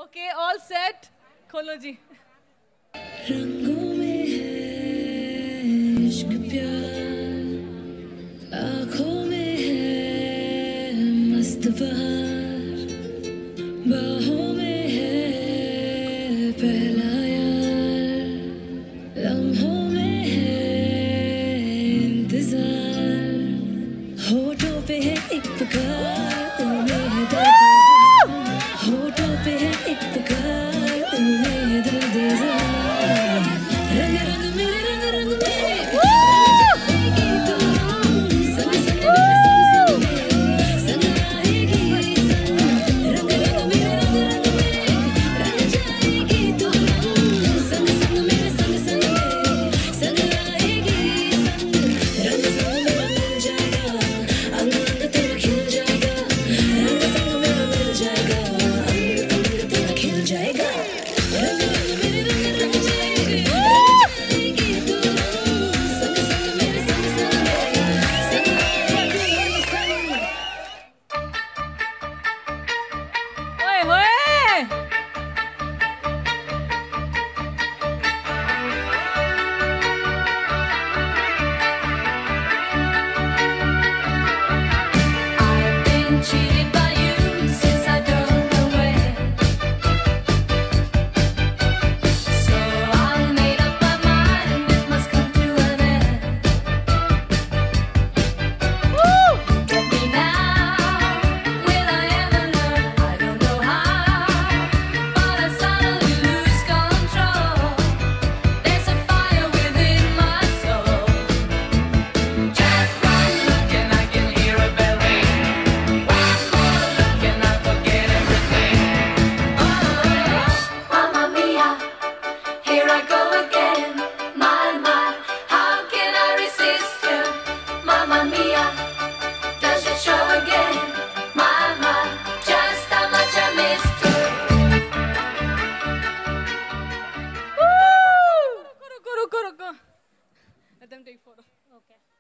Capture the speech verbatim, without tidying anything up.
Okay all set, खोलो जी। रंगों में है इश्क प्यार, आँखों में है मस्त बहार, बाहों में है पहला यार, लम्हों में है इंतजार, होठों पे है एक पुकार, उनमें है दर्द, होठों पे है एक पुकार, उनमें है दर्द ज़ार। रंग रंग मेरे रंग रंग मेरे जाएगी तू, संग संग मेरे संग संग मेरे संग आएगी संग। रंग रंग मेरे रंग रंग मेरे रंग जाएगी तू, संग संग मेरे संग संग मेरे संग आएगी संग। रंग संग मेरा मिल जाएगा, अंग अंग तेरा खिल जाएगा, रंग संग मेरा मिल जाएगा, अंग अंग तेरा खिल जाएगा। रंग रंग मेरे रंग रंग मेरे रंग जाएगी तू, संग संग मेरे संग संग मेरे संग आएगी संग। ओए होए I've been cheated by you since I don't know when. So I made up my mind it must come to an end. Look at me now, will I ever learn? I don't know how, but I suddenly lose control. There's a fire within my soul. Just one look and I can hear a bell ring. One more look and I forget everything. Oh, Mamma Mia, here I go again. My, my, how can I resist you? Mamma Mia, does it show again? My, my, just how much I missed you. रुको रुको रुको रुको, let them take photo. Okay.